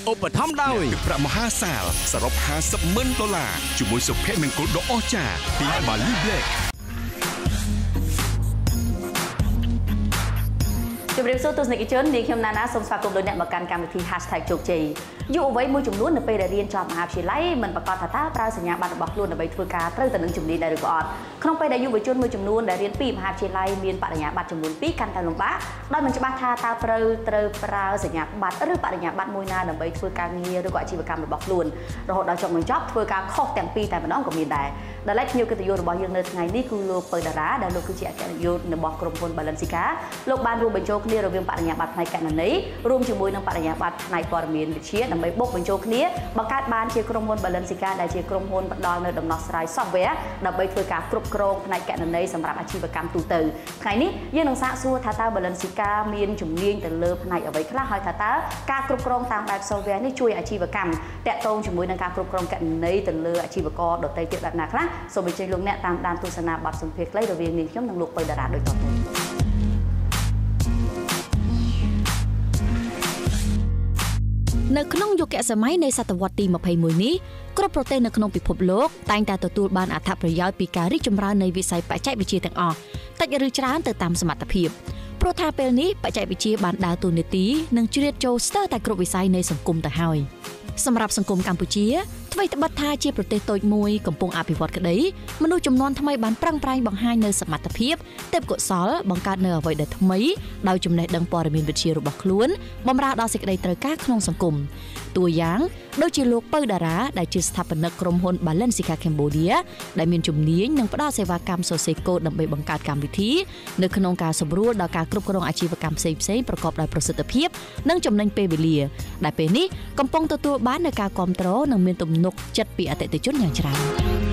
ឧបត្ថម្ភដោយប្រាក់មហាសាលសរុប$50,000ជាមួយសុភមង្គលដ៏អស្ចារ្យពី Bali Black ជំរាបសួរទស្សនិកជននាងខ្ញុំណាណាសូមស្វាគមន៍លោកអ្នកមកកាន់កម្មវិធី #ជោគជ័យយុវវ័យមួយចំនួននៅពេលដែលរៀនចប់មហាវិទ្យាល័យមិនប្រកាសថាតើប្រើសញ្ញាបត្ររបស់ខ្លួនដើម្បីធ្វើការត្រូវទៅនឹងជំនាញដែរឬក៏អត់ក្នុងពេលដែលយុវជនមួយចំនួនដែលរៀនពីមហាវិទ្យាល័យមានបរិញ្ញាបត្រចំនួន2កាន់តែលំបាកដោយមិនច្បាស់ថាតើត្រូវប្រើសញ្ញាបត្រឬបរិញ្ញាបត្រមួយណាដើម្បីធ្វើការងារឬក៏អាជីវកម្មរបស់ខ្លួនរហូតដល់ចុងបញ្ចប់ធ្វើការខុសទាំងពីរតែម្ដងក៏មានដែរដែលឡែកភ្ញៀវកិត្តិយសរបស់យើងនៅថ្ងៃនេះគឺលោកពៅតារាដែលលោកគឺជាអគ្គនាយករបស់ក្រុមហ៊ុន Balenciaga លោកបានរួមបញ្ចូលគ្នារវាងបរិញ្ញាបត្រផ្នែកគណនេយ្យរួមជាមួយនឹងបរិញ្ញាបត្រផ្នែកព័ត៌មានវិទ្យាដើម្បីបុកបញ្ចូលគ្នាបង្កើតបានជាក្រុមហ៊ុន Balenciaga ដែលជាក្រុមហ៊ុនផ្ដល់នូវដំណោះស្រាយ software ដើម្បីធ្វើការគ្រប់គ្រងផ្នែកគណនេយ្យសម្រាប់អាជីវកម្មទូទៅថ្ងៃនេះយើងនឹងសាកសួរថាតើ Balenciaga មានជំនាញទៅលើផ្នែកអ្វីខ្លះហើយថាតើការគ្រប់គ្រងតាមបែប software នេះជួយអាជីវកម្មតាក់ទងជាមួយនឹងការគ្រប់គ្រងគណនេយ្យទៅលើអាជីវករដទៃទៀតបែបណាខ្លះសូមអញ្ជើញលោកអ្នកតាមដានទស្សនាបទសម្ភាសន៍ខ្លីរវាងនាងខ្ញុំនិងលោកពៅតារាដូចតទៅនៅក្នុងយុគសម័យនៃសតវត្សទី21នេះគ្រប់ប្រទេសនៅក្នុងពិភពលោកតែងតែទទួលបានអត្ថប្រយោជន៍ពីការរីកចម្រើននៃវិស័យបច្ចេកវិទ្យាទាំងអស់តិចឬច្រើនទៅតាមសមត្ថភាពព្រោះថាពេលនេះបច្ចេកវិទ្យាបានដើរតួនាទីនិងជ្រៀតចូលស្ទើរតែគ្រប់វិស័យនៃសង្គមទៅហើយសម្រាប់សង្គមកម្ពុជាថ្មីត្បិតថាជាប្រទេសតូចមួយកំពុងអភិវឌ្ឍក្តីមនុស្សចំនួនថ្មីបានប្រឹងប្រែងបង្ហាញនូវសមត្ថភាពទេពកោសល្យបង្កើតនូវអ្វីដែលថ្មីដោយចំណេះដឹងព័ត៌មានវិទ្យារបស់ខ្លួនបម្រើដល់សេចក្តីត្រូវការក្នុងសង្គមតួយ៉ាងដូចជាលោកពៅតារាដែលជាស្ថាបនិកក្រុមហ៊ុន Balenciaga Cambodia ដែលមានជំនាញនិងផ្ដល់សេវាកម្មសរសេរកូដដើម្បីបង្កើតកម្មវិធីនៅក្នុងការសម្រួលដល់ការគ្រប់គ្រងអាជីវកម្មផ្សេងៗប្រកបដោយប្រសិទ្ធភាពនិងចំណេញពេលវេលាដែលពេលនេះកំពុងទទួលបាននូវការគាំទ្រនិងមានទំនុកចិត្តពីអតិថិជនយ៉ាងច្រើន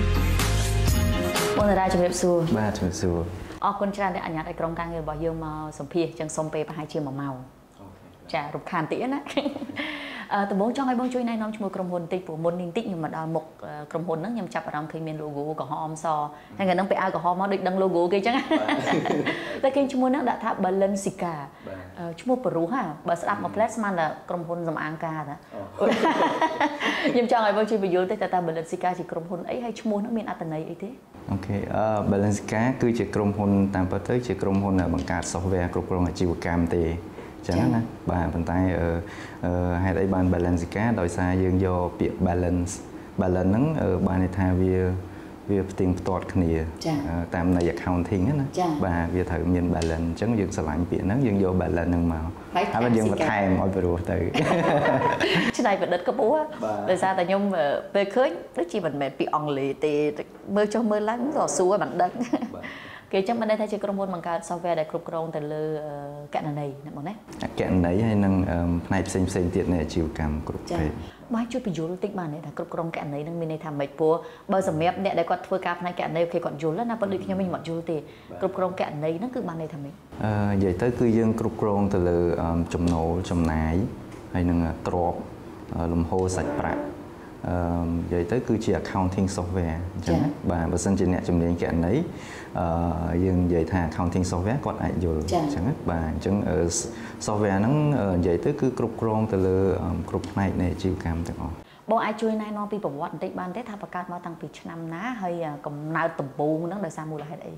បងតារាជំរាបសួរបាទជំរាបសួរអរគុណច្រើនដែលអនុញ្ញាតឲ្យក្រុមការងាររបស់យើងមកសម្ភាសចឹងសុំពេលប្រហែលជា1ម៉ោងចារំខានតិចណាដំបូងចង់ឲ្យបងជួយណែនាំឈ្មោះក្រុមហ៊ុនបន្តិចព្រោះមុននេះបន្តិចខ្ញុំមកដល់មុខក្រុមហ៊ុនហ្នឹងខ្ញុំចាប់អារម្មណ៍ឃើញមាន logo ក្រហមសហើយថ្ងៃហ្នឹងពេលអាវក្រហមមកដូចដឹង logo គេចឹងតែគេឈ្មោះហ្នឹងដាក់ថា Balenciaga ឈ្មោះប្រុសហ่าបើស្ដាប់មកផ្លែស្មានតែក្រុមហ៊ុនសម្អាងការតាខ្ញុំចង់ឲ្យបងជួយបញ្យល់តិចថា Balenciaga ជាក្រុមហ៊ុនអីហើយឈ្មោះហ្នឹងមានអត្ថន័យអីទេអូខេBalenciaga គឺជាក្រុមហ៊ុនតាមពិតទៅជាក្រុមហ៊ុនបង្កើត software គ្រប់គ្រងអាជីវកម្មទេចឹងណាបាទប៉ុន្តែហេតុអីបាន Balenciaga ដោយសារយើងយកពាក្យ balance ហ្នឹងបានន័យថាវាផ្ទៀងផ្ទាត់គ្នាតាមន័យ accounting ណាបាទវាត្រូវមាន balance អញ្ចឹងយើងស្រឡាញ់ពាក្យហ្នឹងយើងយក balance ហ្នឹងមកហើយយើងបន្ថែមឲ្យព្រោះទៅឆ្នៃប្រឌិតខ្ពស់ដោយសារតែខ្ញុំពេលឃើញដូចជាមិនមែនពាក្យអង់គ្លេសទេមើលចុះមើលឡើងក៏សួរមិនដឹងគេចឹងមិនដឹងថាជាក្រុមហ៊ុនបង្កើត software ដែលគ្រប់គ្រងទៅលើគណនេយ្យណាបងណាគណនេយ្យហើយនឹងផ្នែកផ្សេងទៀតនៃអាជីវកម្មគ្រប់ប្រភេទបាទជួយបញ្យល់បន្តិចបានទេថាគ្រប់គ្រងគណនេយ្យនឹងមានន័យថាម៉េចព្រោះបើសម្រាប់អ្នកដែលគាត់ធ្វើការផ្នែកគណនេយ្យគេគាត់យល់ណាប៉ុន្តែដូចខ្ញុំមិនយល់ទេគ្រប់គ្រងគណនេយ្យហ្នឹងគឺបានន័យថាម៉េចនិយាយទៅគឺយើងគ្រប់គ្រងទៅលើចំណូលចំណាយហើយនឹងទ្រព្យលំហូរសាច់ប្រាក់និយាយទៅគឺជា accounting software អញ្ចឹងបាទបើសិនជាអ្នកជំនាញគណនេយ្យយើងនិយាយថា accounting software គាត់អាចយល់អញ្ចឹងបាទអញ្ចឹង software ហ្នឹងនិយាយទៅគឺគ្រប់គ្រងទៅលើគ្រប់ផ្នែកនៃអាជីវកម្មទាំងអស់បងអាចជួយណែនាំពីប្រវត្តិបន្តិចបានទេថាបង្កើតមកតាំងពីឆ្នាំណាហើយកំណើតដំបូងហ្នឹងដោយសារមូលហេតុអី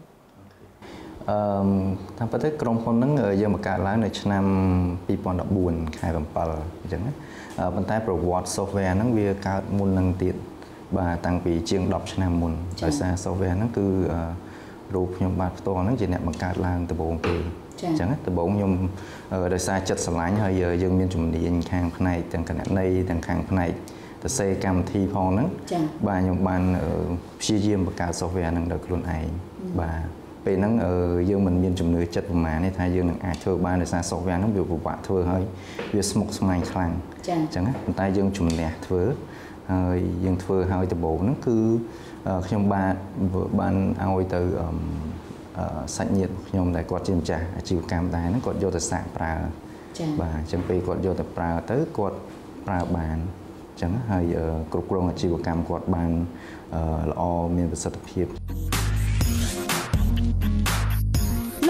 តាមពិតទៅក្រុមហ៊ុនហ្នឹងយើងបង្កើតឡើងនៅឆ្នាំ2014ខែ7អញ្ចឹងណាប៉ុន្តែប្រវត្តិ software ហ្នឹងវាកើតមុននឹងទៀតបាទតាំងពីជាង10ឆ្នាំមុនដោយសារ software ហ្នឹងគឺរូបខ្ញុំបាទផ្ទាល់ហ្នឹងជាអ្នកបង្កើតឡើងដំបូងគេអញ្ចឹងដំបូងខ្ញុំដោយសារចិត្តស្រឡាញ់ហើយយើងមានជំនាញខាងផ្នែកទាំងគណនេយ្យទាំងខាងផ្នែកសរសេរកម្មវិធីផងហ្នឹងបាទខ្ញុំបានព្យាយាមបង្កើត software ហ្នឹងដោយខ្លួនឯងបាទពេលហ្នឹងយើងមិនមានជំនឿចិត្តប្រមាណទេថាយើងនឹងអាចធ្វើបានដោយសារ software ហ្នឹងវាពិបាកធ្វើហើយវាស្មុគស្មាញខ្លាំងអញ្ចឹងណាប៉ុន្តែយើងជំនះធ្វើហើយយើងធ្វើហើយដំបូងហ្នឹងគឺខ្ញុំបានឲ្យទៅសាច់ញាតិខ្ញុំដែលគាត់ជាម្ចាស់អាជីវកម្មដែរហ្នឹងគាត់យកទៅសាកប្រើបាទអញ្ចឹងពេលគាត់យកទៅប្រើទៅគាត់ប្រើបានអញ្ចឹងហើយគ្រប់គ្រងអាជីវកម្មគាត់បានល្អមានប្រសិទ្ធភាពល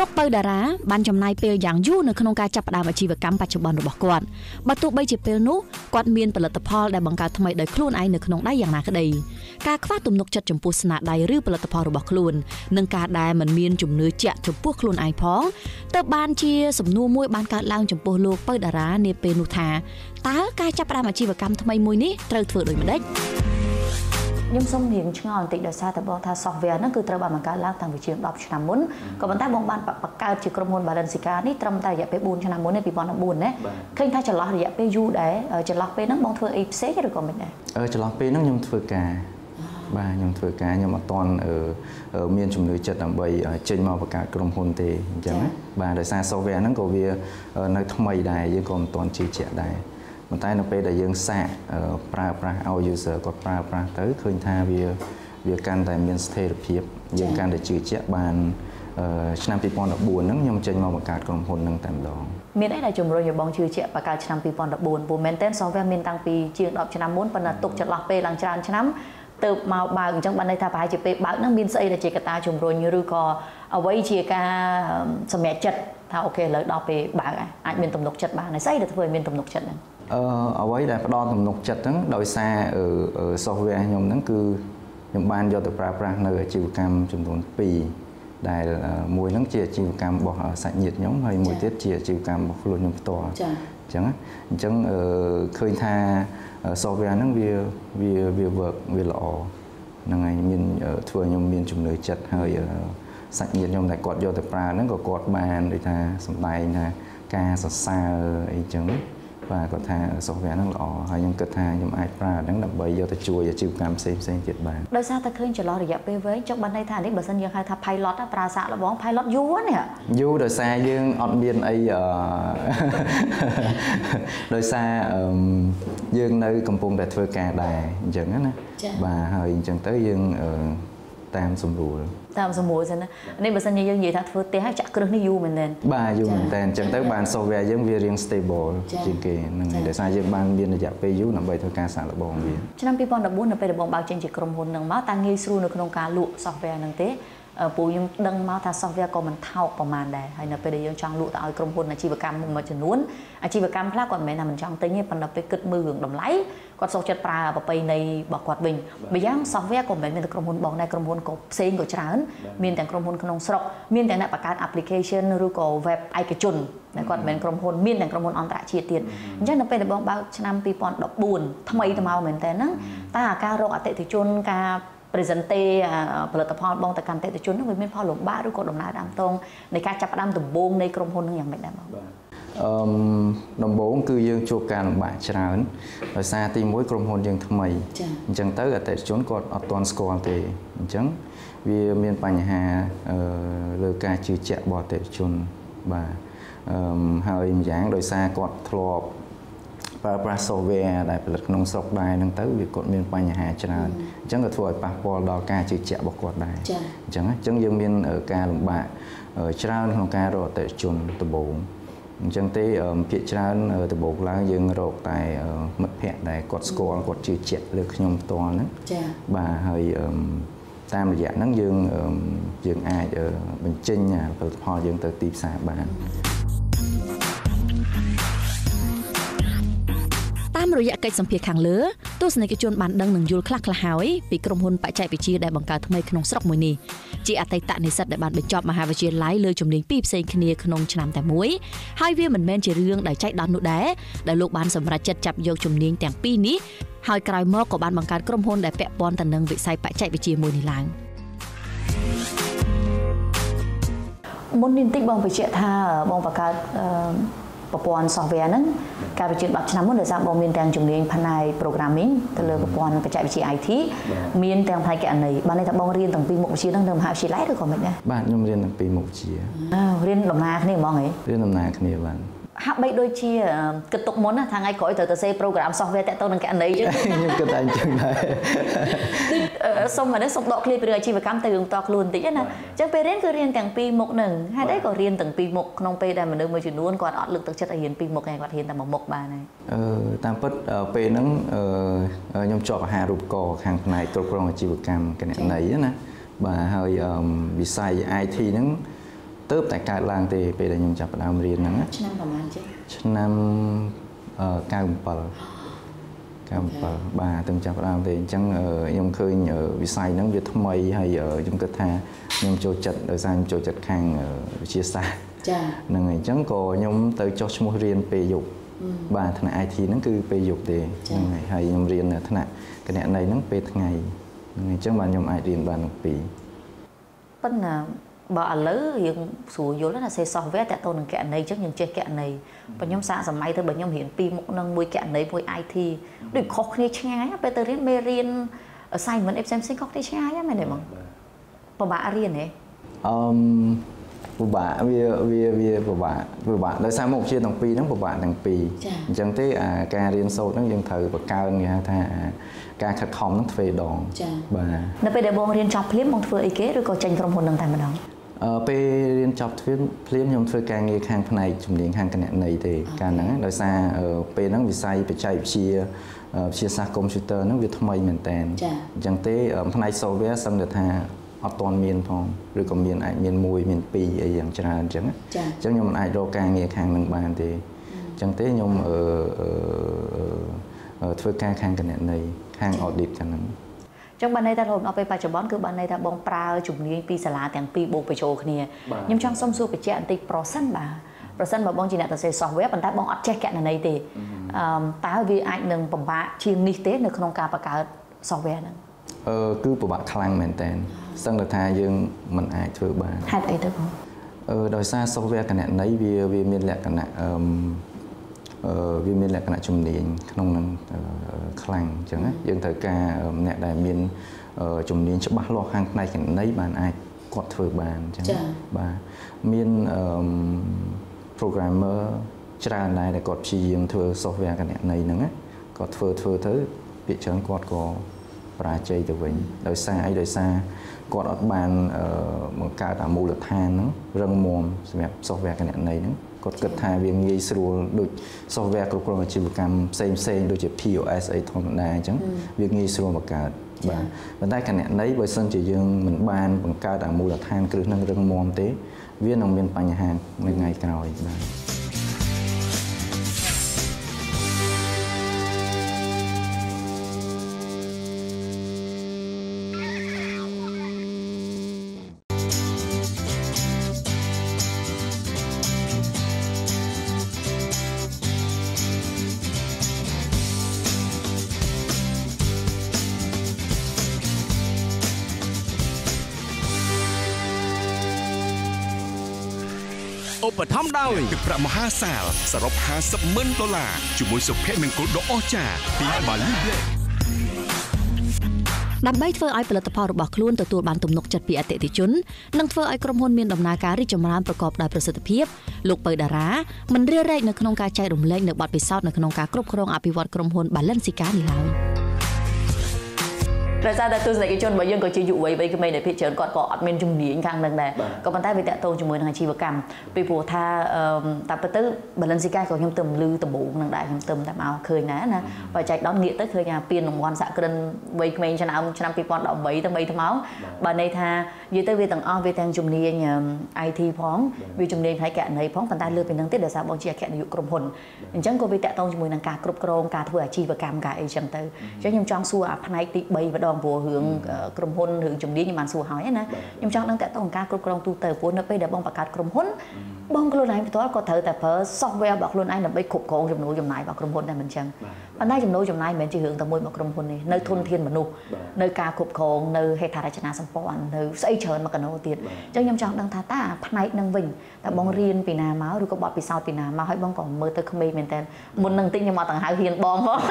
លោកពៅតារាបានចំណាយពេលយ៉ាងយូរនៅក្នុងការចាប់ផ្ដើមអាជីវកម្មបច្ចុប្បន្នរបស់គាត់បើទោះបីជាពេលនោះគាត់មានផលិតផលដែលបង្កើតថ្មីដោយខ្លួនឯងនៅក្នុងដៃយ៉ាងណាក្តីការខ្វះទំនុកចិត្តចំពោះស្នាដៃឬផលិតផលរបស់ខ្លួននិងការដែលមិនមានជំនឿជាក់ចំពោះខ្លួនឯងផងទើបបានជាសំណួរមួយបានកើតឡើងចំពោះលោកពៅតារានាពេលនោះថាតើការចាប់ផ្ដើមអាជីវកម្មថ្មីមួយនេះត្រូវធ្វើដូចម្តេចខ្ញុំសូមរៀងឆ្ងល់បន្តិចដោយសារតែបងថា software ហ្នឹងគឺត្រូវបានបង្កើតឡើងតាំងពីជាង10ឆ្នាំមុនក៏ប៉ុន្តែបងបានបង្កើតជាក្រុមហ៊ុន Balenciaga នេះត្រឹមតែរយៈពេល4ឆ្នាំមុនទេ2014ណាឃើញថាចន្លោះរយៈពេលយូរដែរចន្លោះពេលហ្នឹងបងធ្វើអីផ្សេងឬក៏មិនដែរចន្លោះពេលហ្នឹងខ្ញុំធ្វើការបាទខ្ញុំធ្វើការខ្ញុំអត់ទាន់មានជំនឿចិត្តដើម្បីចេញមកបង្កើតក្រុមហ៊ុនទេអញ្ចឹងណាបាទដោយសារ software ហ្នឹងក៏វានៅថ្មីដែរយើងក៏មិនទាន់ជឿជាក់ដែរប៉ុន្តែនៅពេលដែលយើងសាកប្រើប្រាស់ឲ្យ user គាត់ប្រើប្រាស់ទៅឃើញថាវាកាន់តែមានស្ថិរភាពយើងកាន់តែជឿជាក់បានឆ្នាំ2014ហ្នឹងខ្ញុំចេញមកបង្កើតក្រុមហ៊ុនហ្នឹងតែម្ដងមានអីដែលជំរុញឲ្យបងជឿជាក់បង្កើតឆ្នាំ2014ព្រោះមែនតើ software មានតាំងពីជាង10ឆ្នាំមុនប៉ុន្តែទុកចន្លោះពេលឡើងច្រើនឆ្នាំទៅមកបើកអញ្ចឹងបានន័យថាប្រហែលជាពេលបើកហ្នឹងមានស្អីដែលជាកត្តាជំរុញឬក៏អ្វីជាការសម្រេចចិត្តថាអូខេឥឡូវដល់ពេលបើកអាចមានទំនុកចិត្តបានហើយស្អីដែលធ្វើឲ្យមានទំនុកចិត្តហ្នឹងអ្វីដែលផ្ដល់ទំនុកចិត្តហ្នឹងដោយសារ software ខ្ញុំហ្នឹងគឺខ្ញុំបានយកទៅប្រើប្រាស់នៅអាជីវកម្មចំនួន2ដែលមួយហ្នឹងជាអាជីវកម្មរបស់សាច់ញាតិខ្ញុំហើយមួយទៀតជាអាជីវកម្មរបស់ខ្លួនខ្ញុំផ្ទាល់ចាអញ្ចឹងឃើញថា software ហ្នឹងវា work វាល្អហ្នឹងហើយមានធ្វើឲ្យខ្ញុំមានជំនឿចិត្តហើយសាច់ញាតិខ្ញុំដែលគាត់យកទៅប្រើហ្នឹងក៏គាត់បានដូចថាសម្ដែងថាការសរសើរអីចឹងបាទគាត់ថា software ហ្នឹងល្អហើយខ្ញុំគិតថាខ្ញុំអាចប្រើហ្នឹងដើម្បីយកទៅជួយអាជីវកម្មផ្សេងទៀតបានដោយសារតែឃើញចន្លោះរយៈពេលវែងចុះបានន័យថានេះបើសិនយើងហៅថា pilot ប្រើសាកល្បង pilot យូរណាយូរដោយសារយើងអត់មានអីដោយសារយើងនៅកំពុងតែធ្វើការដែរអញ្ចឹងណាបាទហើយអញ្ចឹងទៅយើងតាមសម្រួលសិនណានេះបើសិនជាយើងនិយាយថាធ្វើផ្ទះចាក់គ្រឹះនេះយូរមែនទេបាទយូរមែនទេអញ្ចឹងទៅបាន software យើងវារៀង stable ជាងគេហ្នឹងហើយដោយសារយើងបានមានរយៈពេលយូរដើម្បីធ្វើការសាកល្បងវាឆ្នាំ2014នៅពេលដែលបងបើកចេញជាក្រុមហ៊ុនហ្នឹងមកតាងាយស្រួលនៅក្នុងការលក់ software ហ្នឹងទេពូខ្ញុំដឹងមកថា software ក៏មិនថោកប្រហែលដែរហើយនៅពេលដែលយើងចង់លក់ទៅឲ្យក្រុមហ៊ុនអាជីវកម្មមួយចំនួនអាជីវកម្មខ្លះគាត់មិនមែនថាមិនចង់ទិញទេប៉ុន្តែពេលគិតមើលរឿងតម្លៃគាត់សុខចិត្តប្រើប្រពៃណីរបស់គាត់វិញម្យ៉ាង software ក៏មិនមែនមានតែក្រុមហ៊ុនបងដែរក្រុមហ៊ុនក៏ផ្សេងក៏ច្រើនមានទាំងក្រុមហ៊ុនក្នុងស្រុកមានទាំងអ្នកបង្កើត application ឬក៏ web ឯកជនដែលគាត់មិនមែនក្រុមហ៊ុនមានទាំងក្រុមហ៊ុនអន្តរជាតិទៀតអញ្ចឹងនៅពេលដែលបងបើកឆ្នាំ2014ថ្មីទៅមកមែនតើហ្នឹងតើអាការរកអតិថិជនការ present ផលិតផលបងទៅកាន់អតិថិជនហ្នឹងវាមានផលលំបាកឬក៏ដំណើរដើមតងនៃការចាប់ផ្ដើមដំបូងនៃក្រុមហ៊ុនហ្នឹងយ៉ាងម៉េចដែរបងដំបូងគឺយើងជួបការលំបាកច្រើនដោយសារទី1ក្រុមហ៊ុនយើងថ្មីអញ្ចឹងទៅអតិថិជនគាត់អត់ទាន់ស្គាល់ទេអញ្ចឹងវាមានបញ្ហាលើការជឿជាក់របស់អតិថិជនបាទហើយម្យ៉ាងដោយសារគាត់ធ្លាប់ប្រើប្រាស់ software ដែលផលិតក្នុងស្រុកដែរហ្នឹងទៅវាគាត់មានបញ្ហាច្រើនអញ្ចឹងក៏ធ្វើឲ្យប៉ះពាល់ដល់ការជឿជាក់របស់គាត់ដែរអញ្ចឹងយើងមានការលំបាកច្រើនក្នុងការរកអតិថិជនដំបូងអញ្ចឹងទេភាគច្រើនដំបូងឡើងយើងរកតែមិត្តភ័ក្តិដែលគាត់ស្គាល់គាត់ជឿជាក់លើខ្ញុំផ្ទាល់ហ្នឹងបាទហើយតាមរយៈហ្នឹងយើងអាចបញ្ចេញផលិតផលយើងទៅទីផ្សារបានតាមរយៈកិច្ចសម្ភាសន៍ខាងលើទស្សនិកជនបានដឹងនិងយល់ខ្លះៗហើយពីក្រុមហ៊ុនបច្ចេកវិទ្យាដែលបង្កើតថ្មីក្នុងស្រុកមួយនេះជាអតីតនិស្សិតដែលបានបញ្ចប់មហាវិទ្យាល័យលើជំនាញពីរផ្សេងគ្នាក្នុងឆ្នាំតែមួយហើយវាមិនមែនជារឿងដែលចៃដន្យនោះដែរដែលលោកបានសម្រេចចិត្តចាប់យកជំនាញទាំងពីរនេះហើយក្រោយមកក៏បានបង្កើតក្រុមហ៊ុនដែលពាក់ព័ន្ធទៅនឹងវិស័យបច្ចេកវិទ្យាមួយនេះឡើងមុននេះបន្តិចបងបញ្ជាក់ថាបងបង្កើតប្រព័ន្ធ software ហ្នឹងកាលពីជាង10ឆ្នាំមុនដោយសារបងមានទាំងជំនាញផ្នែក programming ទៅលើប្រព័ន្ធបច្ចេកវិទ្យា IT មានទាំងផ្នែកគណនេយ្យបានន័យថាបងរៀនទាំងពីរមុខវិជ្ជាហ្នឹងនៅមហាវិទ្យាល័យឬក៏មិនដែរបាទខ្ញុំរៀនទាំងពីរមុខវិជ្ជារៀនដំណើរគ្នាហ្មងហ៎រៀនដំណើរគ្នាបាទហាក់បីដូចជាគិតទុកមុនណាថាថ្ងៃក្រោយត្រូវទៅសេ program software តាក់ទងនឹងគណនេយ្យខ្ញុំគិតតែអញ្ចឹងដែរសុំដកឃ្លាពីរឿងអាជីវកម្មទៅរឿងតខ្លួនបន្តិចណាអញ្ចឹងពេលរៀនគឺរៀនទាំងពីរមុខហ្នឹងហេតុអីក៏រៀនទាំងពីរមុខក្នុងពេលដែលមនុស្សមួយចំនួនគាត់អត់លើកទឹកចិត្តឲ្យរៀនពីរមុខឯងគាត់រៀនតែមួយមុខបានហើយតាមពិតពេលហ្នឹងខ្ញុំជាប់អាហារូបករណ៍ខាងផ្នែកគ្រប់គ្រងអាជីវកម្មគណនេយ្យណាបាទហើយវិស័យ IT ហ្នឹងទៅតែកើតឡើងទេពេលដែលខ្ញុំចាប់ផ្ដើមរៀនហ្នឹងឆ្នាំប្រហែលចេះឆ្នាំ97បាទទៅចាប់ផ្ដើមទេអញ្ចឹងខ្ញុំឃើញវិស័យហ្នឹងវាថ្មីហើយខ្ញុំគិតថាខ្ញុំចូលចិត្តដោយសារខ្ញុំចូលចិត្តខាងវិទ្យាសាស្ត្រចាហ្នឹងហើយអញ្ចឹងក៏ខ្ញុំទៅចុះឈ្មោះរៀនពេលយប់បាទថ្នាក់ IT ហ្នឹងគឺពេលយប់ទេហ្នឹងហើយខ្ញុំរៀនថ្នាក់គណនេយ្យហ្នឹងពេលថ្ងៃហ្នឹងអញ្ចឹងបាទខ្ញុំអាចរៀនបានទាំងពីរប៉ុន្តែបើឥឡូវយើងស្រួលយល់ណាសេ software តាក់ទងនឹងគណនេយ្យអញ្ចឹងយើងចេះគណនេយ្យបើខ្ញុំសាកសម័យទៅបើខ្ញុំរៀនពីរមុខនឹងមួយគណនេយ្យមួយ IT ដូចខុសគ្នាឆ្ងាយពេលទៅរៀនមេរៀន assignment ផ្សេងៗខុសគ្នាឆ្ងាយមែនទេបងពិបាករៀនទេពិបាកវាពិបាកដោយសារមុខវិជ្ជាទាំងពីរហ្នឹងពិបាកទាំងពីរអញ្ចឹងទេការរៀនសូត្រហ្នឹងយើងត្រូវបង្កើនគេហៅថាការខិតខំហ្នឹងធ្វើដងបាទនៅពេលដែលបងរៀនចប់ភ្លាមបងធ្វើអីគេឬក៏ចេញក្រុមហ៊ុនហ្នឹងតែម្ដងពេលរៀនចប់ភ្លាមខ្ញុំធ្វើការងារខាងផ្នែកជំនាញខាងគណនេយ្យទេកាលហ្នឹងដោយសារពេលហ្នឹងវិស័យបច្ចេកវិទ្យាសាស្ត្រកុំព្យូទ័រហ្នឹងវាថ្មីមែនតើអញ្ចឹងទេផ្នែក software សឹងតែថាអត់ទាន់មានផងឬក៏មានអាចមាន1មាន2អីយ៉ាងច្រើនអញ្ចឹងខ្ញុំមិនអាចរកការងារខាងនឹងបានទេអញ្ចឹងទេខ្ញុំធ្វើការខាងគណនេយ្យខាង audit ខាងហ្នឹងចឹងបានន័យថារហូតដល់ពេលបច្ចុប្បន្នគឺបានន័យថាបងប្រើជំនាញពីសាលាទាំងពីរបូកបញ្ចូលគ្នាខ្ញុំចង់សុំសួរបញ្ជាក់បន្តិចប្រសិនបើបងជាអ្នកសរសេរ software ប៉ុន្តែបងអត់ចេះគណនេយ្យទេតើវាអាចនឹងពិបាកជាងនេះទេនៅក្នុងការបង្កើត software ហ្នឹងគឺពិបាកខ្លាំងមែនតើសឹងតែថាយើងមិនអាចធ្វើបានហេតុអីទៅបងដោយសារ software គណនេយ្យវាមានលក្ខណៈជំនាញក្នុងនឹងខ្លាំងអញ្ចឹងយើងត្រូវការអ្នកដែលមានជំនាញច្បាស់លាស់ខាងផ្នែកគណនេយ្យបានអាចគាត់ធ្វើបានអញ្ចឹងបាទមានprogrammer ច្រើនដែរដែលគាត់ព្យាយាមធ្វើ software គណនេយ្យហ្នឹងគាត់ធ្វើទៅភាគច្រើនគាត់ក៏បរាជ័យទៅវិញដោយសារគាត់អត់បានបង្កើតមូលដ្ឋានហ្នឹងរឹងមាំសម្រាប់ software គណនេយ្យហ្នឹងគាត់គិតថាវាងាយស្រួលដូច software គ្រប់គ្រងអាជីវកម្មផ្សេងដូចជា POS អីធម្មតាអញ្ចឹងវាងាយស្រួលបង្កើតបាទប៉ុន្តែគណនេយ្យបើសិនជាយើងមិនបានបង្កើតមូលដ្ឋានគ្រឹះហ្នឹងរឹងមាំទេវានឹងមានបញ្ហានៅថ្ងៃក្រោយបាទឧបត្ថម្ភដោយទឹកប្រាក់មហាសាលសរុប$50,000ជាមួយសុភមង្គលដ៏អស្ចារ្យពី Bali Black ដើម្បីធ្វើឲ្យផលិតផលរបស់ខ្លួនទទួលបានទំនុកចិត្តពីអតិថិជននិងធ្វើឲ្យក្រុមហ៊ុនមានដំណើរការរីកចម្រើនប្រកបដោយប្រសិទ្ធភាពលោកពៅតារាមិនរារែកនៅក្នុងការចែករំលែកនៅបទពិសោធន៍នៅក្នុងការគ្រប់គ្រងអភិវឌ្ឍក្រុមហ៊ុន Balenciaga នេះឡើយដោយសារតែទស្សនិកជនរបស់យើងក៏ជាយុវវ័យក្មេងដែលភាគច្រើនគាត់ក៏អត់មានជំនាញខាងហ្នឹងដែរក៏ប៉ុន្តែវាតាក់ទងជាមួយនឹងអាជីវកម្មពីព្រោះថាតាមពិតទៅ Balenciaga ក៏ខ្ញុំទៅលឺដំបូងហ្នឹងដែរខ្ញុំទៅតែមកឃើញដែរណាបើចែកដល់ងាកទៅឃើញថាពានរង្វាន់សហគ្រិនវ័យក្មេងឆ្នាំ2018ទៅ3ថ្មបើន័យថានិយាយទៅវាទាំងអស់វាទាំងជំនាញ IT ផងវាជំនាញផ្នែកគណនេយ្យផងប៉ុន្តែលើពីហ្នឹងទៀតដោយសារបងជាអគ្គនាយកក្រុមហ៊ុនអញ្ចឹងក៏វាតាក់ទងជាមួយនឹងការគ្រប់គ្រងការធ្វើអាជីវកម្មការអីចឹងទៅអញ្ចឹងខ្ញុំចង់សួរអាផ្នែកទី3ម្ដងព្រោះរឿងក្រុមហ៊ុនរឿងជំនាញខ្ញុំបានសួរហើយណាខ្ញុំចង់ដឹងតើតើការគ្រប់គ្រងទូទៅព្រោះនៅពេលដែលបងបង្កើតក្រុមហ៊ុនបងខ្លួនឯងផ្ទាល់ក៏ត្រូវតែប្រើ software របស់ខ្លួនឯងដើម្បីគ្រប់គ្រងចំណូលចំណាយរបស់ក្រុមហ៊ុនដែរមិនចឹងប៉ុន្តែចំណូលចំណាយមិនមែនជារឿងតែមួយរបស់ក្រុមហ៊ុនទេនៅធនធានមនុស្សនៅការគ្រប់គ្រងនៅហេដ្ឋារចនាសម្ព័ន្ធនៅស្អីច្រើនមកកណោទៀតអញ្ចឹងខ្ញុំចង់ដឹងថាតើផ្នែកនឹងវិញតើបងរៀនពីណាមកឬក៏បទពិសោធន៍ពីណាមកហើយបងក៏មើលទៅក្មេងមែនតើមុននឹងតិចខ្ញុំអត់ទាំងហៅហ៊ានបងផង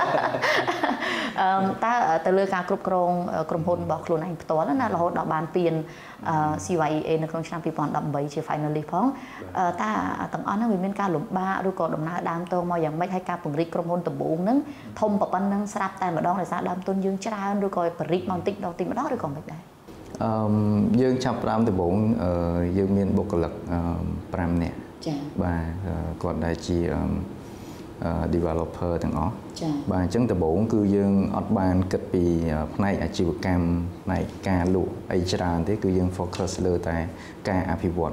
តើទៅលើការគ្រប់គ្រងក្រុមហ៊ុនរបស់ខ្លួនឯងផ្ទាល់ណារហូតដល់បានពាន CYEA នៅក្នុងឆ្នាំ2018ជា finalist ផងតើទាំងអស់ហ្នឹងវាមានការលំបាកឬក៏ដំណើរដើមតងមកយ៉ាងម៉េចហើយការពង្រីកក្រុមហ៊ុនដំបូងហ្នឹងធំប៉ុណ្ណឹងស្រាប់តែម្ដងដោយសារដើមទុនយើងច្រើនឬក៏បរិចមកបន្តិចម្ដងឬក៏មិនដែរយើងចាប់ផ្ដើមដំបូងយើងមានបុគ្គលិក5នាក់ចា៎បាទគាត់ដែលជាdeveloper ទាំងអស់បាទអញ្ចឹងដំបូងគឺយើងអត់បានគិតពីផ្នែកអាជីវកម្មផ្នែកការលក់អីច្រើនទេគឺយើង focus លើតែការអភិវឌ្ឍ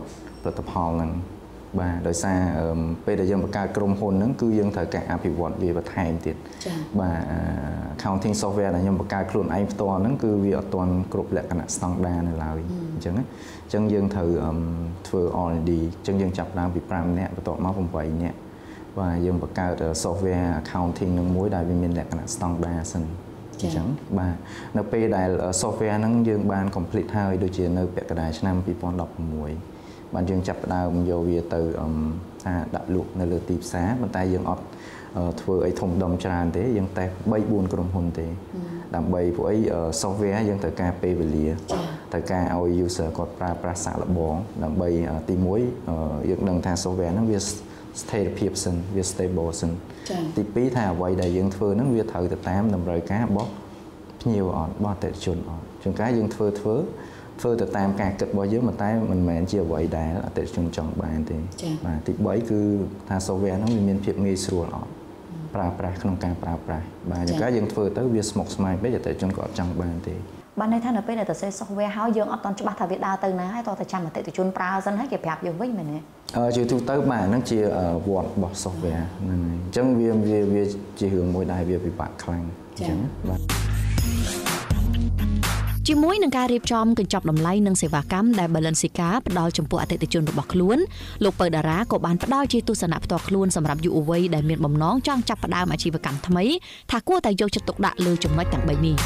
ផលិតផលហ្នឹងបាទដោយសារពេលដែលយើងបង្កើតក្រុមហ៊ុនហ្នឹងគឺយើងត្រូវការអភិវឌ្ឍវាបន្ថែមទៀតបាទ accounting software ដែលខ្ញុំបង្កើតខ្លួនឯងផ្ទាល់ហ្នឹងគឺវាអត់ទាន់គ្រប់លក្ខណៈស្តង់ដារនៅឡើយអញ្ចឹងយើងត្រូវធ្វើ R&D អញ្ចឹងយើងចាប់ដើមពី5នាក់បន្ទាប់មក8នាក់បាទយើងបង្កើត software accounting នឹងមួយដែលវាមានលក្ខណៈស្តង់ដារសិនអញ្ចឹងបាទនៅពេលដែល software ហ្នឹងយើងបាន complete ហើយដូចជានៅពាក់កណ្ដាលឆ្នាំ2016បាទយើងចាប់ផ្ដើមយកវាទៅថាដាក់លក់នៅលើទីផ្សារប៉ុន្តែយើងអត់ធ្វើអីធំដុំច្រើនទេយើងតែ 3-4 ក្រុមហ៊ុនទេដើម្បីពួកអី software យើងត្រូវការពេលវេលាត្រូវការឲ្យ user គាត់ប្រើប្រាស់សាកល្បងដើម្បីទី1យើងដឹងថា software ហ្នឹងវាស្ថិរភាពសិនវា stable សិនទី2ថាអ្វីដែលយើងធ្វើហ្នឹងវាត្រូវទៅតាមតម្រូវការរបស់ភ្ញៀវអត់របស់អតិថិជនអត់ជួនកាលយើងធ្វើទៅតាមការគិតរបស់យើងតែមិនមែនជាអ្វីដែលអតិថិជនចង់បានទេបាទទី3គឺថា software ហ្នឹងវាមានភាពងាយស្រួលអត់ប្រើប្រាស់ក្នុងការប្រើប្រាស់បាទជួនកាលយើងធ្វើទៅវាស្មុគស្មាញពេកអតិថិជនក៏អត់ចង់បានទេបានន័យថានៅពេលដែលទៅសេ software ហើយយើងអត់ទាន់ច្បាស់ថាវាដើរទៅណាហើយតោះតែចាំអតិថិជនប្រើសិនហើយគេប្រាប់យើងវិញមែនទេជាទូទៅបាទហ្នឹងជាវត្តរបស់ software ហ្នឹងហើយអញ្ចឹងវាជារឿងមួយដែលវាពិបាកខ្លាំងអញ្ចឹងបាទជាមួយនឹងការរៀបចំកញ្ចប់តម្លៃនិងសេវាកម្មដែល Balenciaga ផ្ដល់ចំពោះអតិថិជនរបស់ខ្លួនលោកពៅតារាក៏បានផ្ដល់ជាទស្សនៈផ្ទាល់ខ្លួនសម្រាប់យុវវ័យដែលមានបំណងចង់ចាប់ផ្ដើមអាជីវកម្មថ្មីថាគួរតែយកចិត្តទុកដាក់លើចំណុចទាំង3នេះ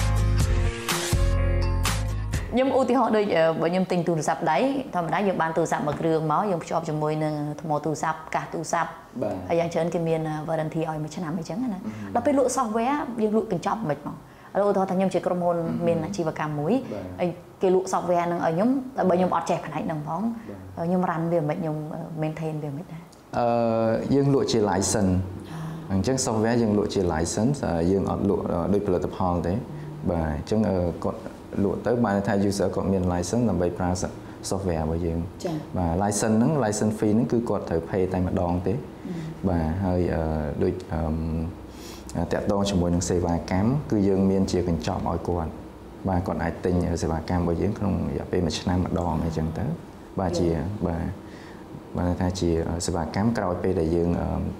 ខ្ញុំឧទាហរណ៍ដូចបើខ្ញុំទិញទូរស័ព្ទដៃធម្មតាយើងបានទូរស័ព្ទមួយគ្រឿងមកយើងភ្ជាប់ជាមួយនឹងថ្មទូរស័ព្ទកាសទូរស័ព្ទហើយយ៉ាងច្រើនគេមាន warranty ឲ្យ1ឆ្នាំអញ្ចឹងណាដល់ពេលលក់ software យើងលក់កញ្ចប់មិនមកឧទាហរណ៍ថាខ្ញុំជាក្រុមហ៊ុនមានអាជីវកម្មមួយហើយគេលក់ software នឹងឲ្យខ្ញុំតែបើខ្ញុំអត់ចេះផ្នែកហ្នឹងផងខ្ញុំ run វាមិនខ្ញុំ maintain វាមិនដែរយើងលក់ជា license អញ្ចឹង software យើងលក់ជា license យើងអត់លក់ដូចផលិតផលទេបាទអញ្ចឹងគាត់លក់ទៅបានថា user គាត់មាន license ដើម្បីប្រើ software របស់យើងបាទ license ហ្នឹង license fee ហ្នឹងគឺគាត់ត្រូវ pay តែម្ដងទេបាទហើយដូចតាក់ទងជាមួយនឹងសេវាកម្មគឺយើងមានជាកញ្ចប់ឲ្យគាត់បាទគាត់អាចទិញសេវាកម្មរបស់យើងក្នុងរយៈពេល1ឆ្នាំម្ដងអីចឹងទៅបាទជាបាទថាជាសេវាកម្មក្រោយពេលដែលយើង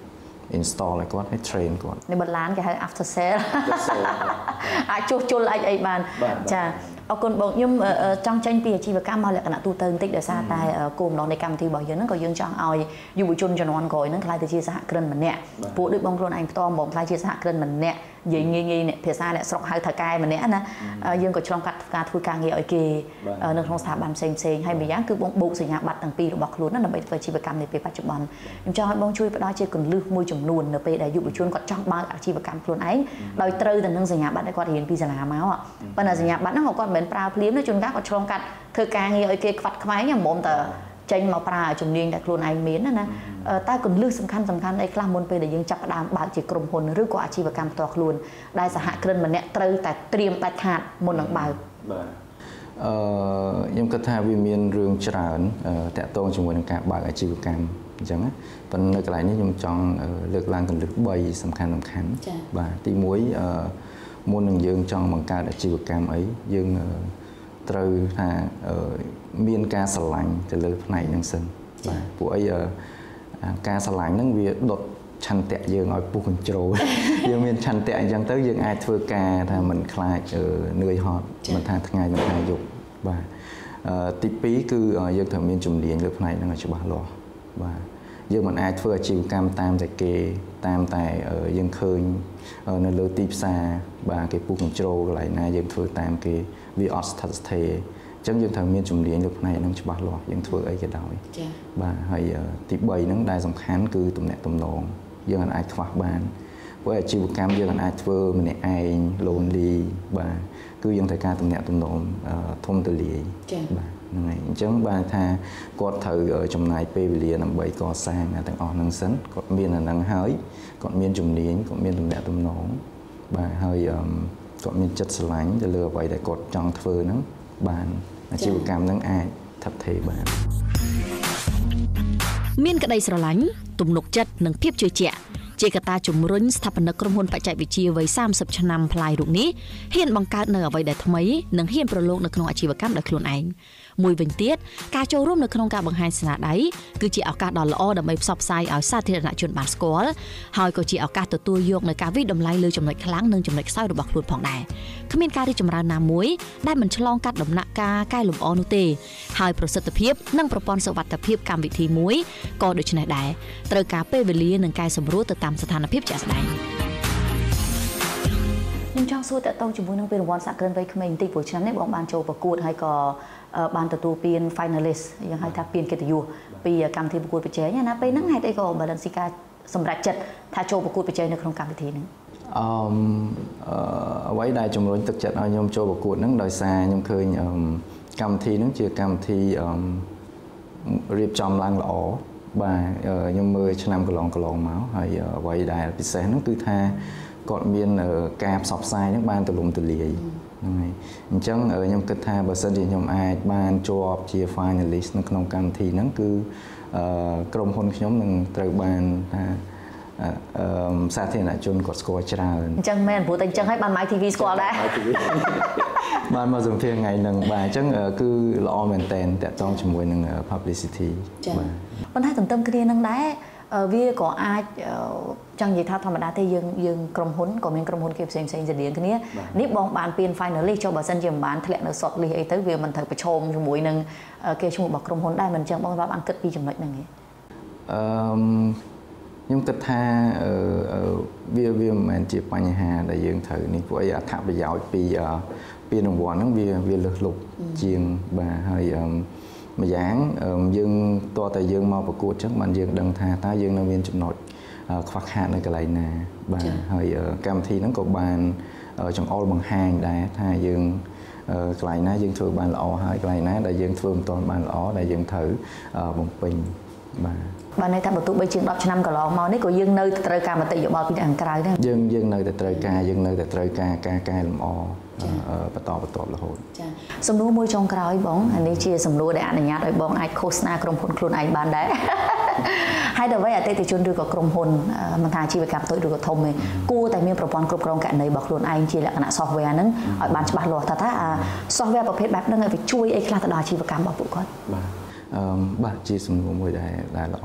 install ឲ្យគាត់ហើយ train គាត់នៅបន្លានគេហៅ after sale អាចជួសជុលអាចអីបានចាអរគុណបងខ្ញុំចង់ចេញពីអាជីវកម្មមកលក្ខណៈទូទៅបន្តិចដោយសារតែគោលបំណងនៃកម្មវិធីរបស់យើងហ្នឹងក៏យើងចង់ឲ្យយុវជនជំនាន់ក្រោយហ្នឹងក្លាយទៅជាសហគ្រិនម្នាក់ពួកដូចបងខ្លួនឯងផ្ទាល់ហ្មងក្លាយជាសហគ្រិនម្នាក់និយាយងាយៗភាសាអ្នកស្រុកហៅថៅកែម្នាក់ណាយើងក៏ឆ្លងកាត់ការធ្វើការងារឲ្យគេនៅក្នុងស្ថាប័នផ្សេងហើយម្យ៉ាងគឺបងបូកសញ្ញាបត្រទាំងពីររបស់ខ្លួនណាដើម្បីធ្វើអាជីវកម្មនាពេលបច្ចុប្បន្នខ្ញុំចង់ឲ្យបងជួយផ្ដល់ជាគន្លឹះមួយចំនួននៅពេលដែលយុវជនគាត់ចង់បើកអាជីវកម្មខ្លួនឯងដោយត្រូវទៅនឹងសញ្ញាបត្រដែលគាត់រៀនពីសាលាមកប៉ុន្តែសញ្ញាបត្រហ្នឹងគាត់មិនមែនប្រើភ្លាមទេជួនកាលគាត់ឆ្លងកាត់ធ្វើការងារឲ្យគេខ្វាត់ខ្វែងហ្មងតើចេញមកប្រើជំនាញដែលខ្លួនឯងមានណាតែគន្លឹះសំខាន់អីខ្លះមុនពេលដែលយើងចាប់ផ្ដើមបើកជាក្រុមហ៊ុនឬក៏អាជីវកម្មផ្ទាល់ខ្លួនដែលសហគ្រិនម្នាក់ត្រូវតែត្រៀមដាច់ខាតមុននឹងបើកបាទខ្ញុំគិតថាវាមានរឿងច្រើនតាក់ទងជាមួយនឹងការបើកអាជីវកម្មអញ្ចឹងណាប៉ុន្តែនៅកន្លែងនេះខ្ញុំចង់លើកឡើងគន្លឹះ3សំខាន់បាទទី1មុននឹងយើងចង់បង្កើតអាជីវកម្មអីយើងត្រូវថាមានការស្រឡាញ់ទៅលើផ្នែកហ្នឹងសិនបាទពួកអីការស្រឡាញ់ហ្នឹងវាដុតឆន្ទៈយើងឲ្យពុះកញ្ជ្រោលយើងមានឆន្ទៈអញ្ចឹងទៅយើងអាចធ្វើការថាមិនខ្លាចនឿយហត់មិនថាថ្ងៃមិនថាយប់បាទទី2គឺយើងត្រូវមានជំនាញលើផ្នែកហ្នឹងឲ្យច្បាស់លាស់បាទយើងមិនអាចធ្វើអាជីវកម្មតាមតែគេតាមតែយើងឃើញនៅលើទីផ្សារបាទគេពុះកញ្ជ្រោលកន្លែងណាយើងធ្វើតាមគេវាអត់ស្ថិតស្ថេរអញ្ចឹងយើងត្រូវមានជំនាញលើផ្នែកហ្នឹងច្បាស់លាស់យើងធ្វើអីក៏ដោយបាទហើយទី3ហ្នឹងដែលសំខាន់គឺទំនាក់ទំនងយើងអាចខ្វះបានព្រោះអាជីវកម្មយើងអាចធ្វើម្នាក់ឯង lonely បាទគឺយើងត្រូវការទំនាក់ទំនងធំទូលាយបាទហ្នឹងហើយអញ្ចឹងបានថាគាត់ត្រូវចំណាយពេលវេលាដើម្បីកសាងទាំងអស់ហ្នឹងសិនគាត់មានអាហ្នឹងហើយគាត់មានជំនាញគាត់មានទំនាក់ទំនងបាទហើយគាត់មានចិត្តស្រឡាញ់ទៅលើអ្វីដែលគាត់ចង់ធ្វើហ្នឹងបានអាជីវកម្មហ្នឹងអាចថិតថេរបានមានក្តីស្រឡាញ់ទំនុកចិត្តនិងភាពជឿជាក់ជាកត្តាជំរុញស្ថាបនិកក្រុមហ៊ុនបច្ចេកវិទ្យាវ័យ30ឆ្នាំ ផ្លាយរូបនេះហ៊ានបង្កើតនៅអ្វីដែលថ្មីនិងហ៊ានប្រឡូកនៅក្នុងអាជីវកម្មដោយខ្លួនឯងមួយវិញទៀតការចូលរួមនៅក្នុងការបង្ហាញស្នាដៃគឺជាឱកាសដ៏ល្អដើម្បីផ្សព្វផ្សាយឲ្យសាធារណជនបានស្គាល់ហើយក៏ជាឱកាសទទួលយកនៅការវិតម្លៃលើចំណុចខ្លាំងនិងចំណុចខ្សោយរបស់ខ្លួនផងដែរគ្មានការរីកចម្រើនណាមួយដែលមិនឆ្លងកាត់ដំណាក់កាលកែលម្អនោះទេហើយប្រសិទ្ធភាពនិងប្រព័ន្ធសុវត្ថិភាពកម្មវិធីមួយក៏ដូចនេះដែរត្រូវការពេលវេលានិងកែសម្រួលទៅតាមស្ថានភាពជាក់ស្ដែងខ្ញុំចង់សួរតើតើជាមួយនឹងពានរង្វាន់សហគ្រិនវ័យក្មេងបន្តិចព្រោះឆ្នាំនេះបងបានចូលប្រកួតហើយក៏បានទទួលពាន finalist យើងហៅថាពានកិត្តិយសពីកម្មវិធីប្រកួតប្រជែងណាពេលហ្នឹងហេតុអីក៏ Balenciaga សម្រេចចិត្តថាចូលប្រកួតប្រជែងនៅក្នុងកម្មវិធីហ្នឹងអ្វីដែលជំរុញទឹកចិត្តឲ្យខ្ញុំចូលប្រកួតហ្នឹងដោយសារខ្ញុំឃើញកម្មវិធីហ្នឹងជាកម្មវិធីរៀបចំឡើងល្អបាទខ្ញុំមើលឆ្នាំកន្លងមកហើយអ្វីដែលពិសេសហ្នឹងគឺថាគាត់មានការផ្សព្វផ្សាយហ្នឹងបានទូលំទូលាយហ្នឹងហើយអញ្ចឹងខ្ញុំគិតថាបើសិនជាខ្ញុំអាចបានជាប់ជា finalist នៅក្នុងកម្មវិធីហ្នឹងគឺក្រុមហ៊ុនខ្ញុំនឹងត្រូវបានថាសាធារណជនគាត់ស្គាល់ច្រើនអញ្ចឹងមែនព្រោះតែអញ្ចឹងហើយបាន My TV ស្គាល់ដែរបានមកសម្ភារថ្ងៃហ្នឹងបាទអញ្ចឹងគឺល្អមែនតែនតាក់ទងជាមួយនឹង publicity បាទប៉ុន្តែទន្ទឹមគ្នានឹងដែរវាក៏អាចចង់និយាយថាធម្មតាទេយើងក្រុមហ៊ុនក៏មានក្រុមហ៊ុនគេផ្សេងស្តៀងគ្នានេះបងបានពាន finalist ចុះបើសិនជាមិនបានធ្លាក់នៅ short list អីទៅវាមិនត្រូវប្រឈមជាមួយនឹងគេឈ្មោះរបស់ក្រុមហ៊ុនដែរមិនអញ្ចឹងបងបានគិតពីចំណុចហ្នឹងទេខ្ញុំគិតថាវាមិនមែនជាបញ្ហាដែលយើងត្រូវនេះព្រោះអត្ថប្រយោជន៍ពីពានរង្វាន់ហ្នឹងវាលើសលប់ជាងបាទហើយម្យ៉ាងយើងតើតែយើងមកប្រកួតចឹងបានយើងដឹងថាតើយើងនៅមានចំណុចខ្វះខាតនៅកន្លែងណាបាទហើយកម្មវិធីហ្នឹងក៏បានចង្អុលបង្ហាញដែរថាយើងកន្លែងណាយើងធ្វើបានល្អហើយកន្លែងណាដែលយើងធ្វើមិនទាន់បានល្អដែលយើងត្រូវបំពេញបាទន័យថាបើទោះបីជាង10ឆ្នាំកន្លងមកនេះក៏យើងនៅត្រូវការមតិយោបល់ពីខាងក្រៅដែរយើងនៅតែត្រូវការការកែលម្អបន្តរហូតចាសំណួរមួយចុងក្រោយបងអានេះជាសំណួរដែលអនុញ្ញាតឲ្យបងអាចឃោសនាក្រុមហ៊ុនខ្លួនឯងបានដែរហើយដល់វិញអតិថិជនឬក៏ក្រុមហ៊ុនមិនថាអាជីវកម្មតូចឬក៏ធំទេគួរតែមានប្រព័ន្ធគ្រប់គ្រងករណីរបស់ខ្លួនឯងជាលក្ខណៈ software ហ្នឹងឲ្យបានច្បាស់លាស់ថាsoftware ប្រភេទបែបហ្នឹងឲ្យវាជួយអីខ្លះទៅដល់អាជីវកម្មរបស់ពួកគាត់បាទជាសំណួរមួយដែលល្អ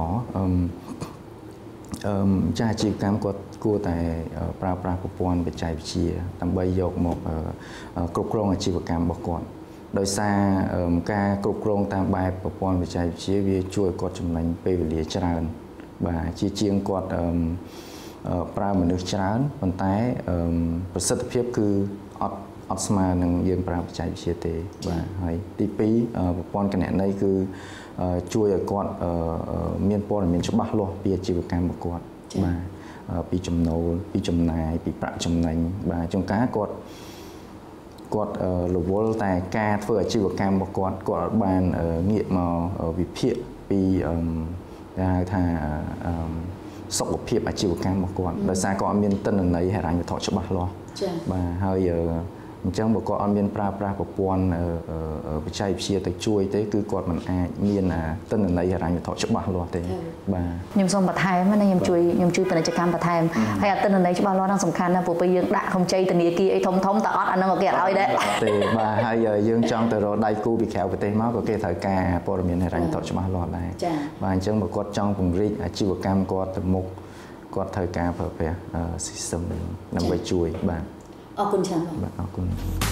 ចាស់អាជីវកម្មគាត់គួរតែប្រើប្រាស់ប្រព័ន្ធបច្ចេកវិទ្យាដើម្បីយកមកគ្រប់គ្រងអាជីវកម្មរបស់គាត់ដោយសារការគ្រប់គ្រងតាមបែបប្រព័ន្ធបច្ចេកវិទ្យាវាជួយគាត់ចំណេញពេលវេលាច្រើនបាទជាងគាត់ប្រើមនុស្សច្រើនប៉ុន្តែប្រសិទ្ធភាពគឺអត់ស្មើនឹងយើងប្រើបច្ចេកវិទ្យាទេបាទហើយទី2ប្រព័ន្ធគណនេយ្យគឺជួយឲ្យគាត់មានព័ត៌មានច្បាស់លាស់ពីអាជីវកម្មរបស់គាត់បាទពីចំណូលពីចំណាយពីប្រាក់ចំណេញបាទចុងការគាត់រវល់តែការធ្វើអាជីវកម្មរបស់គាត់អត់បានងាកមកវិភាគពីគេហៅថាសុខភាពអាជីវកម្មរបស់គាត់ដោយសារគាត់អត់មានទិន្នន័យហិរញ្ញវត្ថុច្បាស់លាស់បាទហើយអញ្ចឹងបើគាត់អត់មានប្រើប្រាស់ប្រព័ន្ធបច្ចេកវិទ្យាទៅជួយទេគឺគាត់មិនអាចមានទិន្នន័យហិរញ្ញវត្ថុច្បាស់លាស់ទេបាទខ្ញុំសូមបន្ថែមណាខ្ញុំជួយពាណិជ្ជកម្មបន្ថែមហើយទិន្នន័យច្បាស់លាស់ហ្នឹងសំខាន់ណាស់ព្រោះពេលយើងដាក់កម្ចីធនាគារអីធំតើអត់អាហ្នឹងក៏គេអត់ឲ្យដែរទេបាទហើយយើងចង់ទៅរកដៃគូពីក្រៅប្រទេសមកក៏គេត្រូវការព័ត៌មានហិរញ្ញវត្ថុច្បាស់លាស់ដែរបាទអញ្ចឹងបើគាត់ចង់ពង្រីកអាជីវកម្មគាត់ទៅមុខគាត់ត្រូវការប្រើប្រាស់ system ដើម្បីជួយបាទអរគុណច្រើនបាទអរគុណ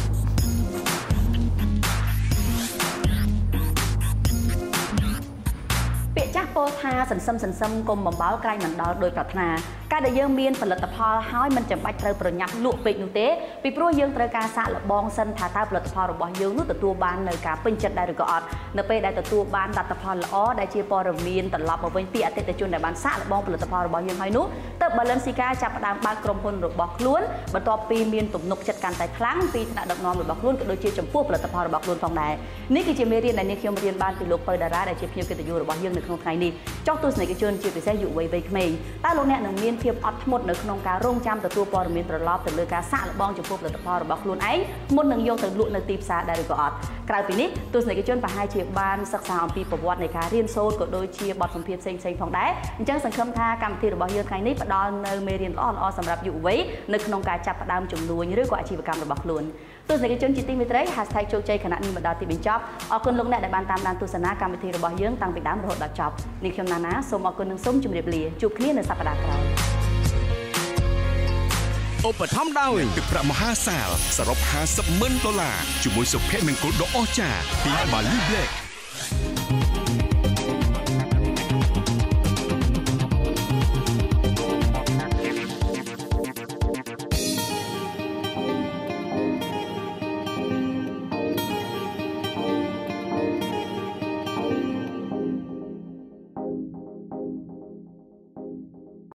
ពាក្យចាស់ពោលថាសន្សឹមកុំបំបោលក្រែងមិនដល់ដោយប្រាថ្នាការដែលយើងមានផលិតផលហើយមិនចាំបាច់ត្រូវប្រញាប់លក់ពេកនោះទេពីព្រោះយើងត្រូវការសាកល្បងសិនថាតើផលិតផលរបស់យើងនោះទទួលបាននៅការពេញចិត្តដែរឬក៏អត់នៅពេលដែលទទួលបានលទ្ធផលល្អដែលជាព័ត៌មានត្រឡប់មកវិញពីអតិថិជនដែលបានសាកល្បងផលិតផលរបស់យើងហើយនោះទើប Balenciaga ចាប់ផ្ដើមបើកក្រុមហ៊ុនរបស់ខ្លួនបន្ទាប់ពីមានទំនុកចិត្តកាន់តែខ្លាំងពីថ្នាក់ដឹកនាំរបស់ខ្លួនក៏ដូចជាចំពោះផលិតផលរបស់ខ្លួនផងដែរនេះគឺជាមេរៀនដែលនេះខ្ញុំរៀនបានពីលោកពៅតារាដែលជាភ្ញៀវកិត្តិយសរបស់យើងនៅក្នុងថ្ងៃនេះចុះទស្សនិកជនជាពិសេសយុវវ័យក្មេងតើលោកអ្នកនឹងមានភាពអត់ធ្មត់នៅក្នុងការរងចាំទទួលព័ត៌មានត្រឡប់ទៅលើការសាកល្បងចំពោះផលិតផលរបស់ខ្លួនឯងមុននឹងយកទៅលក់នៅទីផ្សារដែរឬក៏អត់ក្រៅពីនេះទស្សនិកជនប្រហែលជាបានសិក្សាអំពីប្រវត្តិនៃការរៀនសូត្រក៏ដូចជាបទសម្ភាសន៍ផ្សេងៗផងដែរអញ្ចឹងសង្ឃឹមថាកម្មវិធីរបស់យើងថ្ងៃនេះផ្ផ្ដល់នៅមេរៀនល្អៗសម្រាប់យុវវ័យនៅក្នុងការចាប់ផ្ដើមជំនួញឬក៏អាជីវកម្មរបស់ខ្លួនទស្សនិកជនជាទីមេត្រី hashtag ជោគជ័យគណៈនេះមកដល់ទីបញ្ចប់អរគុណលោកអ្នកដែលបានតាមដានទស្សនាកម្មវិធីរបស់យើងតាំងពីដើមរហូតដល់ចប់នេះខ្ញុំណាណាសូមអរគុណនិងសូមជម្រាបលាជួបគ្នានៅសប្តាហ៍ក្រោយឧបត្ថម្ភដោយទឹកប្រាក់មហាសាលសរុប$50,000ជាមួយសុភមង្គលដ៏អស្ចារ្យពី Bali Black